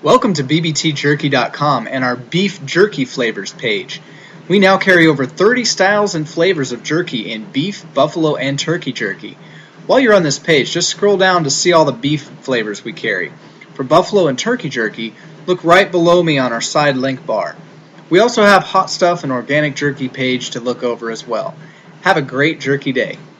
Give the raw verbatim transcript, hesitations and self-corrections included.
Welcome to B B T jerky dot com and our beef jerky flavors page. We now carry over thirty styles and flavors of jerky in beef, buffalo, and turkey jerky. While you're on this page, just scroll down to see all the beef flavors we carry. For buffalo and turkey jerky, look right below me on our side link bar. We also have hot stuff and organic jerky page to look over as well. Have a great jerky day.